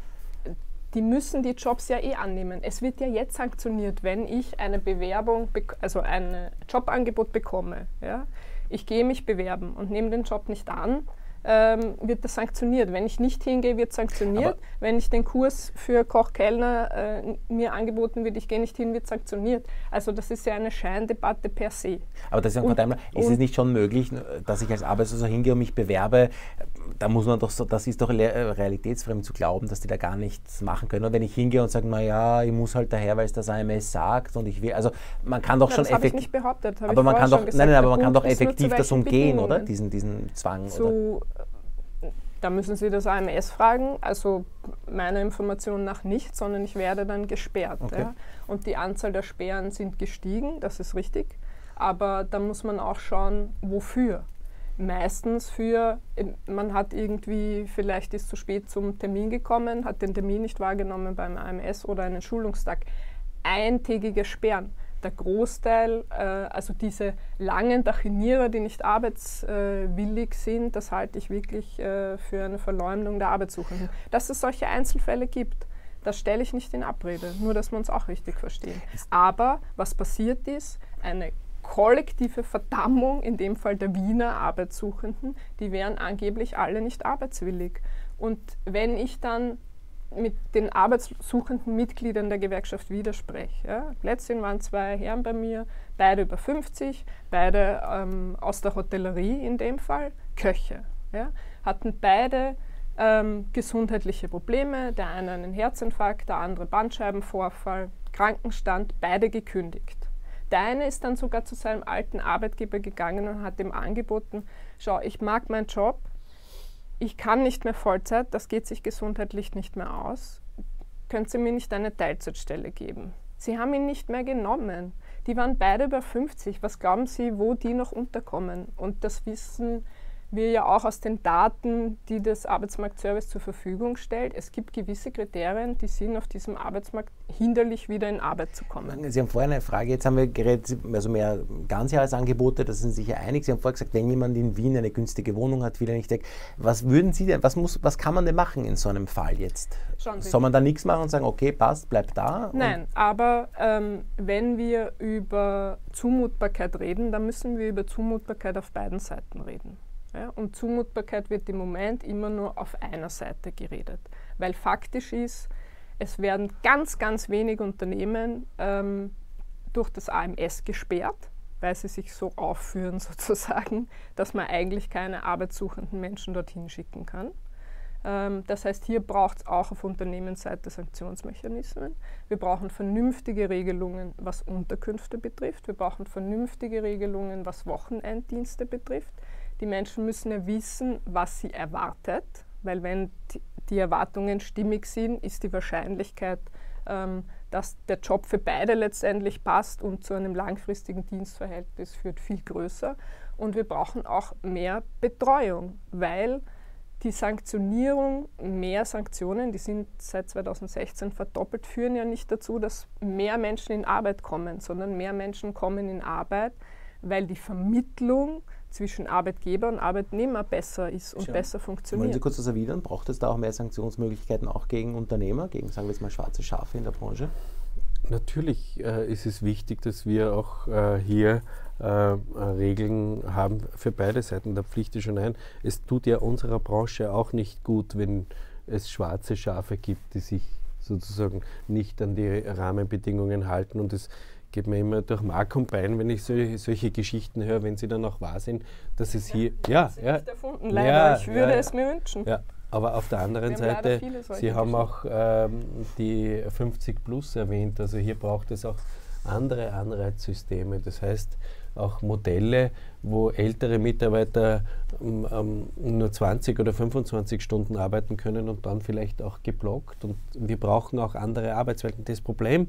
Die müssen die Jobs ja eh annehmen. Es wird ja jetzt sanktioniert, wenn ich eine Bewerbung, bek- also ein Jobangebot bekomme. Ja? Ich gehe mich bewerben und nehme den Job nicht an, ähm, wird das sanktioniert. Wenn ich nicht hingehe, wird sanktioniert. Aber Wenn ich den Kurs für Koch-Kellner äh, mir angeboten wird, ich gehe nicht hin, wird sanktioniert. Also das ist ja eine Scheindebatte per se. Aber das ist, ja Und- verdammt, ist es und- nicht schon möglich, dass ich als Arbeitsloser hingehe und mich bewerbe? Da muss man doch so, das ist doch le- realitätsfremd zu glauben, dass die da gar nichts machen können. Und wenn ich hingehe und sage, naja, ich muss halt daher, weil es das A M S sagt und ich will, also man kann doch Na, schon das habe ich effektiv. nicht behauptet. habe Aber ich man vorher kann doch, schon gesagt. nein, nein, aber Der man kann Punkt doch ist nur, zu effektiv das welchen umgehen, oder? Bedingungen. Diesen, diesen Zwang. Oder? Zu, da müssen Sie das A M S fragen. Also meiner Information nach nicht, sondern ich werde dann gesperrt. Okay. Ja. Und die Anzahl der Sperren sind gestiegen, das ist richtig. Aber da muss man auch schauen, wofür. Meistens für, man hat irgendwie, vielleicht ist zu spät zum Termin gekommen, hat den Termin nicht wahrgenommen beim A M S oder einen Schulungstag. Eintägige Sperren. Der Großteil, äh, also diese langen Tachinierer, die nicht arbeitswillig sind, das halte ich wirklich äh, für eine Verleumdung der Arbeitssuchenden. Dass es solche Einzelfälle gibt, das stelle ich nicht in Abrede, nur dass wir uns auch richtig verstehen. Aber was passiert ist, eine kollektive Verdammung, in dem Fall der Wiener Arbeitssuchenden, die wären angeblich alle nicht arbeitswillig. Und wenn ich dann mit den arbeitssuchenden Mitgliedern der Gewerkschaft widerspreche. Ja. Letztens waren zwei Herren bei mir, beide über fünfzig, beide ähm, aus der Hotellerie in dem Fall, Köche. Ja. Hatten beide ähm, gesundheitliche Probleme, der eine einen Herzinfarkt, der andere Bandscheibenvorfall, Krankenstand, beide gekündigt. Der eine ist dann sogar zu seinem alten Arbeitgeber gegangen und hat ihm angeboten, schau, ich mag meinen Job, ich kann nicht mehr Vollzeit, das geht sich gesundheitlich nicht mehr aus. Können Sie mir nicht eine Teilzeitstelle geben? Sie haben ihn nicht mehr genommen. Die waren beide über fünfzig. Was glauben Sie, wo die noch unterkommen? Und das wissen wir ja auch aus den Daten, die das Arbeitsmarktservice zur Verfügung stellt. Es gibt gewisse Kriterien, die sind auf diesem Arbeitsmarkt hinderlich, wieder in Arbeit zu kommen. Sie haben vorhin eine Frage, jetzt haben wir geredet, also mehr Ganzjahresangebote, das sind sicher einig. Sie haben vorhin gesagt, wenn jemand in Wien eine günstige Wohnung hat, will er nicht weg. Was würden Sie denn, was, muss, was kann man denn machen in so einem Fall jetzt? Schauen Sie. Soll man da nichts machen und sagen, okay, passt, bleib da? Nein, aber ähm, wenn wir über Zumutbarkeit reden, dann müssen wir über Zumutbarkeit auf beiden Seiten reden. Ja, und Zumutbarkeit wird im Moment immer nur auf einer Seite geredet, weil faktisch ist, es werden ganz, ganz wenig Unternehmen ähm, durch das A M S gesperrt, weil sie sich so aufführen sozusagen, dass man eigentlich keine arbeitssuchenden Menschen dorthin schicken kann. Ähm, das heißt, hier braucht es auch auf Unternehmensseite Sanktionsmechanismen. Wir brauchen vernünftige Regelungen, was Unterkünfte betrifft. Wir brauchen vernünftige Regelungen, was Wochenenddienste betrifft. Die Menschen müssen ja wissen, was sie erwartet, weil wenn die, die Erwartungen stimmig sind, ist die Wahrscheinlichkeit, ähm, dass der Job für beide letztendlich passt und zu einem langfristigen Dienstverhältnis führt, viel größer. Und wir brauchen auch mehr Betreuung, weil die Sanktionierung, mehr Sanktionen, die sind seit zweitausendsechzehn verdoppelt, führen ja nicht dazu, dass mehr Menschen in Arbeit kommen, sondern mehr Menschen kommen in Arbeit, weil die Vermittlung zwischen Arbeitgeber und Arbeitnehmer besser ist und Schön. besser funktioniert. Wollen Sie kurz das erwidern? Braucht es da auch mehr Sanktionsmöglichkeiten auch gegen Unternehmer, gegen, sagen wir jetzt mal, schwarze Schafe in der Branche? Natürlich äh, ist es wichtig, dass wir auch äh, hier äh, Regeln haben für beide Seiten. Da pflichte ich schon ein. Es tut ja unserer Branche auch nicht gut, wenn es schwarze Schafe gibt, die sich sozusagen nicht an die Rahmenbedingungen halten. Und es geht mir immer durch Mark und Bein, wenn ich solche, solche Geschichten höre, wenn sie dann auch wahr sind, dass es hier... Ja, das ist ja, nicht erfunden, leider. ja, ich würde ja, es mir wünschen. ja. Aber auf der anderen Wir haben leider Seite, viele solche Sie haben auch ähm, die fünfzig plus erwähnt, also hier braucht es auch andere Anreizsysteme, das heißt auch Modelle, wo ältere Mitarbeiter ähm, nur zwanzig oder fünfundzwanzig Stunden arbeiten können und dann vielleicht auch geblockt, und wir brauchen auch andere Arbeitswelten. Das Problem,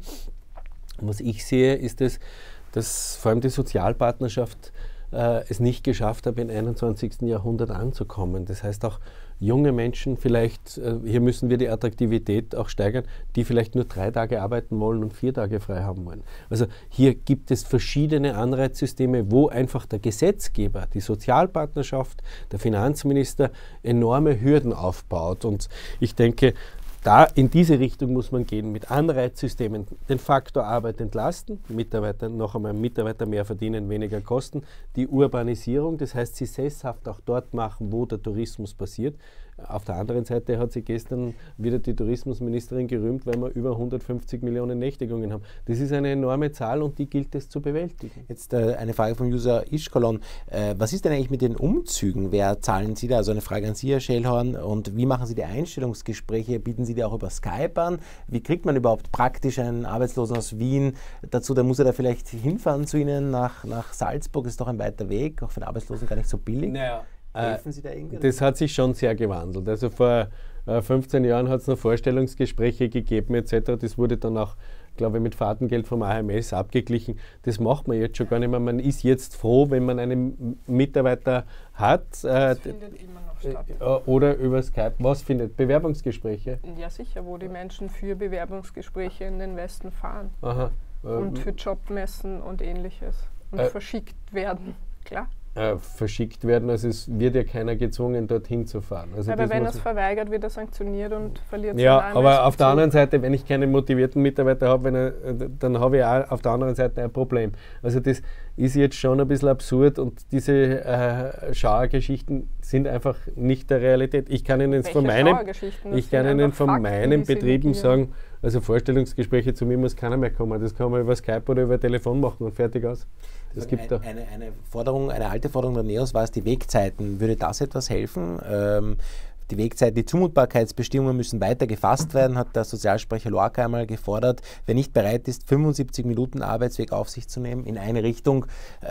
was ich sehe, ist es, dass vor allem die Sozialpartnerschaft äh, es nicht geschafft hat, im einundzwanzigsten Jahrhundert anzukommen. Das heißt auch junge Menschen vielleicht, äh, hier müssen wir die Attraktivität auch steigern, die vielleicht nur drei Tage arbeiten wollen und vier Tage frei haben wollen. Also hier gibt es verschiedene Anreizsysteme, wo einfach der Gesetzgeber, die Sozialpartnerschaft, der Finanzminister enorme Hürden aufbaut. Und ich denke, da in diese Richtung muss man gehen, mit Anreizsystemen den Faktor Arbeit entlasten, Mitarbeiter noch einmal Mitarbeiter mehr verdienen, weniger kosten, die Urbanisierung, das heißt, sie sesshaft auch dort machen, wo der Tourismus passiert. Auf der anderen Seite hat sie gestern wieder die Tourismusministerin gerühmt, weil wir über hundertfünfzig Millionen Nächtigungen haben. Das ist eine enorme Zahl und die gilt es zu bewältigen. Jetzt äh, eine Frage vom User Ischkolon. Äh, was ist denn eigentlich mit den Umzügen? Wer zahlen Sie da? Also eine Frage an Sie, Herr Schellhorn. Und wie machen Sie die Einstellungsgespräche? Bieten Sie die auch über Skype an? Wie kriegt man überhaupt praktisch einen Arbeitslosen aus Wien dazu? Da muss er da vielleicht hinfahren zu Ihnen nach, nach Salzburg. Das ist doch ein weiter Weg, auch für den Arbeitslosen gar nicht so billig. Naja. Helfen Sie da irgendwie? Das hat sich schon sehr gewandelt. Also vor äh, fünfzehn Jahren hat es noch Vorstellungsgespräche gegeben et cetera. Das wurde dann auch, glaube ich, mit Fahrtengeld vom A M S abgeglichen. Das macht man jetzt schon gar nicht mehr. Man ist jetzt froh, wenn man einen Mitarbeiter hat. Äh, Das findet immer noch statt. äh, oder über Skype. Was findet? Bewerbungsgespräche? Ja, sicher, wo die Menschen für Bewerbungsgespräche in den Westen fahren Aha. und Äh, für Jobmessen und Ähnliches und Äh, verschickt werden, klar. äh, verschickt werden. Also es wird ja keiner gezwungen, dorthin zu fahren. Also Aber das wenn er muss- es verweigert, wird er sanktioniert und verliert Ja, seinen aber auf der Einweisungsbezug. anderen Seite, wenn ich keinen motivierten Mitarbeiter habe, wenn er, äh, dann habe ich auch auf der anderen Seite ein Problem. Also das ist jetzt schon ein bisschen absurd und diese äh, Schauergeschichten sind einfach nicht der Realität. Ich kann Ihnen jetzt Welche von meinen, Schauergeschichten? Das ich sind kann Ihnen einfach von Fakten, meinen die Sie Betrieben negieren. sagen, also Vorstellungsgespräche zu mir muss keiner mehr kommen. Das kann man über Skype oder über Telefon machen und fertig aus. Es gibt da eine, eine, eine Forderung, eine alte Forderung der NEOS war es die Wegzeiten. Würde das etwas helfen? Ähm, die Wegzeiten, die Zumutbarkeitsbestimmungen müssen weiter gefasst werden, hat der Sozialsprecher Lorca einmal gefordert. Wer nicht bereit ist, fünfundsiebzig Minuten Arbeitsweg auf sich zu nehmen in eine Richtung,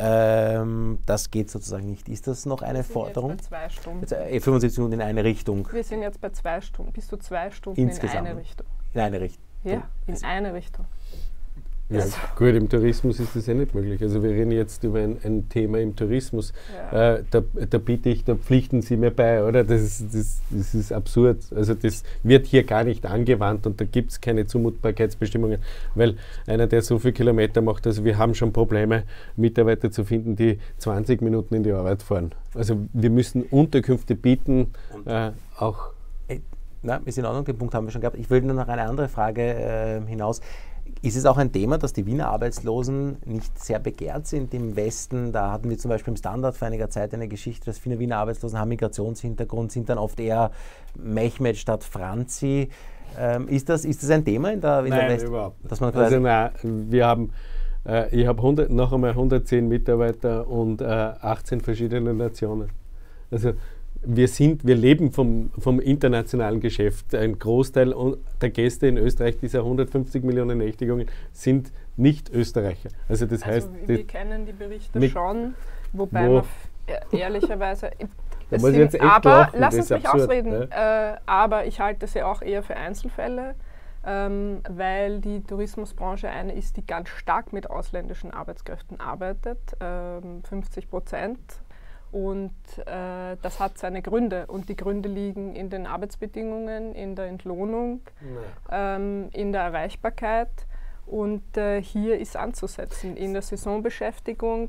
ähm, das geht sozusagen nicht. Ist das noch eine Wir sind Forderung? Jetzt bei zwei Stunden. Jetzt, äh, fünfundsiebzig Minuten in eine Richtung. Wir sind jetzt bei zwei Stunden, bis zu zwei Stunden Insgesamt. in eine Richtung. In eine Richtung. Ja, in eine Richtung. Ja, gut, im Tourismus ist das ja nicht möglich. Also wir reden jetzt über ein, ein Thema im Tourismus. Ja. Äh, da, da bitte ich, da pflichten Sie mir bei, oder? Das ist, das, das ist absurd. Also das wird hier gar nicht angewandt und da gibt es keine Zumutbarkeitsbestimmungen, weil einer, der so viele Kilometer macht, also wir haben schon Probleme, Mitarbeiter zu finden, die zwanzig Minuten in die Arbeit fahren. Also wir müssen Unterkünfte bieten, äh, auch. Na, ist in Ordnung, den Punkt haben wir schon gehabt. Ich will nur noch eine andere Frage äh, hinaus. Ist es auch ein Thema, dass die Wiener Arbeitslosen nicht sehr begehrt sind im Westen? Da hatten wir zum Beispiel im Standard vor einiger Zeit eine Geschichte, dass viele Wiener Arbeitslosen haben Migrationshintergrund, sind dann oft eher Mehmet statt Franzi. Ähm, ist, das, ist das ein Thema in der, in der Nein, West? überhaupt nicht. Dass man Also quasi nein, wir haben, äh, ich habe noch einmal hundertzehn Mitarbeiter und äh, achtzehn verschiedene Nationen. Also wir sind, wir leben vom, vom internationalen Geschäft. Ein Großteil der Gäste in Österreich, dieser hundertfünfzig Millionen Nächtigungen, sind nicht Österreicher. Also das also heißt, wir die, kennen die Berichte schon, wobei wo, man ehrlicherweise da es muss ich sind, jetzt echt aber lachen, lass das uns ist mich absurd, ausreden. ja. Äh, aber ich halte sie auch eher für Einzelfälle, ähm, weil die Tourismusbranche eine ist, die ganz stark mit ausländischen Arbeitskräften arbeitet, ähm, fünfzig Prozent. Und äh, das hat seine Gründe. Und die Gründe liegen in den Arbeitsbedingungen, in der Entlohnung, ähm, in der Erreichbarkeit. Und äh, hier ist anzusetzen, in der Saisonbeschäftigung.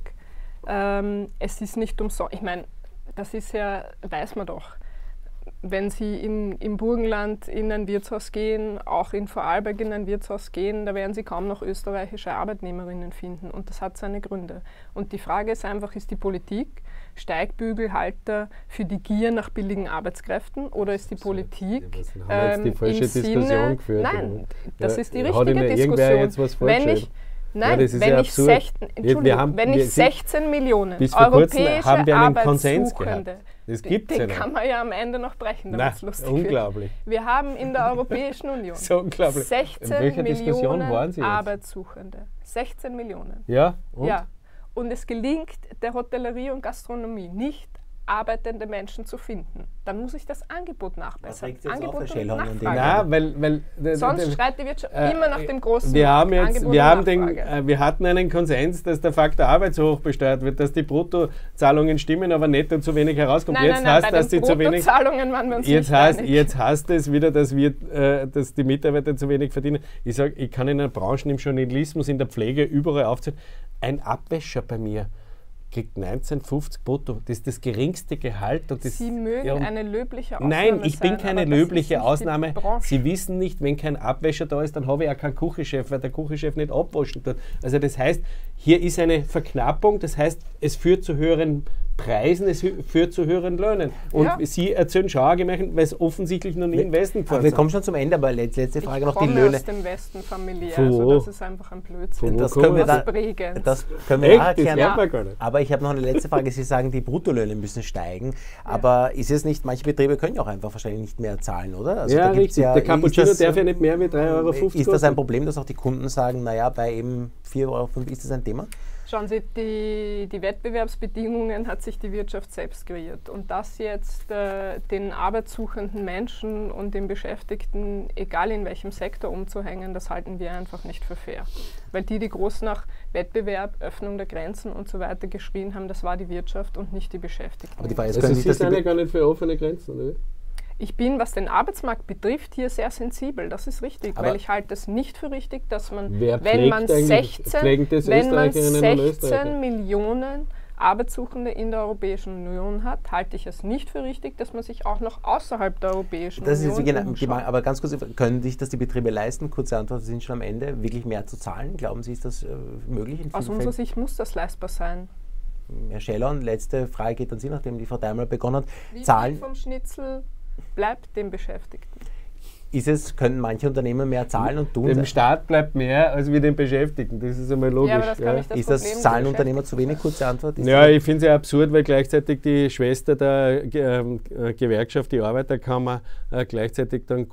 Ähm, es ist nicht umsonst, ich meine, das ist ja, weiß man doch, wenn Sie in, im Burgenland in ein Wirtshaus gehen, auch in Vorarlberg in ein Wirtshaus gehen, da werden Sie kaum noch österreichische Arbeitnehmerinnen finden. Und das hat seine Gründe. Und die Frage ist einfach, ist die Politik Steigbügelhalter für die Gier nach billigen Arbeitskräften oder ist die Politik ja, haben wir jetzt die falsche ähm, im Diskussion Sinne, geführt? nein, das ja, ist die hat richtige Ihnen Diskussion. Jetzt was wenn ich, nein, ja, wenn, ja ich sechzehn, Entschuldigung, wir haben, wenn wir ich sechzehn Millionen bis vor kurzem europäische haben wir einen Konsens Arbeitssuchende, gehabt. Das gibt's den ja kann man ja am Ende noch brechen, damit es lustig unglaublich. wird. Wir haben in der Europäischen Union so unglaublich. sechzehn Diskussion waren Sie Millionen jetzt? Arbeitssuchende. sechzehn Millionen. Ja, und? Ja. Und es gelingt der Hotellerie und Gastronomie nicht, arbeitende Menschen zu finden. Dann muss ich das Angebot nachbessern. Angebot und Nachfrage. Nein, weil, weil, Sonst schreit die Wirtschaft äh, immer nach dem großen wir haben jetzt, Angebot wir, und haben den, Nachfrage. äh, wir hatten einen Konsens, dass der Faktor Arbeit so hoch besteuert wird, dass die Bruttozahlungen stimmen, aber netto zu wenig herauskommt. Nein, jetzt nein, nein, heißt, bei dass den sie zu wenig. Bruttozahlungen waren wir uns Jetzt nicht heißt, einig. jetzt heißt es wieder, dass, wir, äh, dass die Mitarbeiter zu wenig verdienen. Ich sage, ich kann in einer Branche, im Journalismus, in der Pflege, überall aufzählen, ein Abwäscher bei mir kriegt neunzehnhundertfünfzig brutto. Das ist das geringste Gehalt. Und das, Sie mögen ja, eine löbliche Ausnahme Nein, ich bin sein, keine aber das löbliche ist nicht Ausnahme. die Branche. Sie wissen nicht, wenn kein Abwäscher da ist, dann habe ich auch keinen Küchenchef, weil der Küchenchef nicht abwaschen tut. Also das heißt, hier ist eine Verknappung, das heißt, es führt zu höheren Preisen, es führt zu höheren Löhnen. Und Ja. Sie erzählen Schauergemärchen, weil es offensichtlich noch nie im Westen Aber gefahren wir sind. kommen schon zum Ende, aber letzte, letzte Frage ich noch die komme Löhne. aus dem Westen familiär, Von also wo? das ist einfach ein Blödsinn. Von wo Das kommen können wir Sie? dann, Bregenz. das können wir Echt? nachher Das erklären. hört man gar nicht. Aber ich habe noch eine letzte Frage. Sie sagen, die Bruttolöhne müssen steigen. Aber ist es nicht, manche Betriebe können ja auch einfach wahrscheinlich nicht mehr zahlen, oder? Also ja, da gibt's richtig. ja, der Cappuccino ist das, darf ja nicht mehr wie drei Euro fünfzig Ist das ein kosten. Problem, dass auch die Kunden sagen, naja, bei eben vier Euro fünfzig ist das ein Thema? Schauen Sie, die, die Wettbewerbsbedingungen hat sich die Wirtschaft selbst kreiert. Und das jetzt äh, den arbeitssuchenden Menschen und den Beschäftigten, egal in welchem Sektor, umzuhängen, das halten wir einfach nicht für fair. Weil die, die groß nach Wettbewerb, Öffnung der Grenzen und so weiter geschrien haben, das war die Wirtschaft und nicht die Beschäftigten. Aber die Frage ist, Also können Sie sich das sind die ja gar nicht für offene Grenzen, oder? Ich bin, was den Arbeitsmarkt betrifft, hier sehr sensibel. Das ist richtig, Aber weil ich halte es nicht für richtig, dass man, Wer wenn man pflegt eigentlich- sechzehn, pflegen das wenn man Österreicherinnen und sechzehn Österreicher? Millionen Arbeitssuchende in der Europäischen Union hat, halte ich es nicht für richtig, dass man sich auch noch außerhalb der Europäischen Das ist Union genau, die, umschaut. Ma- aber ganz kurz, können sich das die Betriebe leisten? Kurze Antwort, Sie sind schon am Ende, wirklich mehr zu zahlen? Glauben Sie, ist das äh, möglich? In Aus vielen unserer Fällen? Sicht muss das leistbar sein. Herr Schellhorn, letzte Frage geht an Sie, nachdem die Frau Daimler begonnen hat. Wie Zahlen, viel vom Schnitzel bleibt dem Beschäftigten? ist es, können manche Unternehmen mehr zahlen und tun? Dem Staat bleibt mehr als wir den Beschäftigten. Das ist einmal logisch. Ja, aber das kann nicht das Ist Problem das der Zahlenunternehmer zu wenig? Kurze Antwort. Ist Ja, das- ich finde es ja absurd, weil gleichzeitig die Schwester der Ge- ähm, äh, Gewerkschaft, die Arbeiterkammer, äh, gleichzeitig dann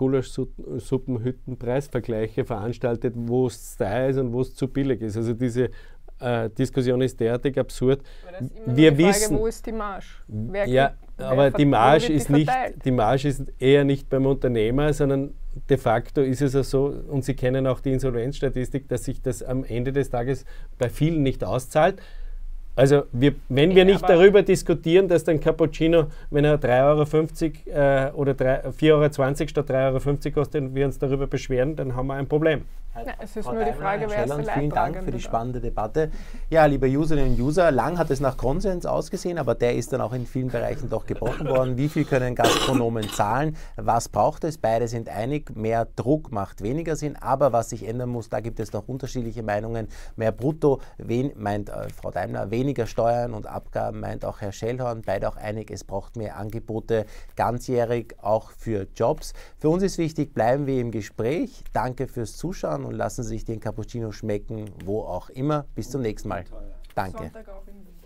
Gulasch-Suppenhütten-Preisvergleiche veranstaltet, wo es teuer ist und wo es zu billig ist. Also diese äh, Diskussion ist derartig absurd. Aber das ist immer Wir die Frage, wissen, wo ist die Marge? Wer ja, kriegt- wer aber ver- die wo Marge, wird die ist nicht, verteilt? die Marge ist eher nicht beim Unternehmer, sondern de facto ist es ja so, und Sie kennen auch die Insolvenzstatistik, dass sich das am Ende des Tages bei vielen nicht auszahlt. Also wir, wenn wir Ja, nicht aber- darüber diskutieren, dass dein Cappuccino, wenn er drei Euro fünfzig äh, oder drei- vier Euro zwanzig statt drei Euro fünfzig kostet und wir uns darüber beschweren, dann haben wir ein Problem. Ja, es ist Frau nur die Daimler, Frage, Herr wer ist der Schellhorn, vielen Dank Leidtragende für die da? spannende Debatte. Ja, liebe Userinnen und User, lang hat es nach Konsens ausgesehen, aber der ist dann auch in vielen Bereichen doch gebrochen worden. Wie viel können Gastronomen zahlen? Was braucht es? Beide sind einig, mehr Druck macht weniger Sinn, aber was sich ändern muss, da gibt es noch unterschiedliche Meinungen. Mehr Brutto, wen, meint äh, Frau Daimler, weniger Steuern und Abgaben, meint auch Herr Schellhorn. Beide auch einig, es braucht mehr Angebote, ganzjährig auch für Jobs. Für uns ist wichtig, bleiben wir im Gespräch. Danke fürs Zuschauen und lassen Sie sich den Cappuccino schmecken, wo auch immer. Bis zum nächsten Mal. Danke. Sonntag auch in Wien.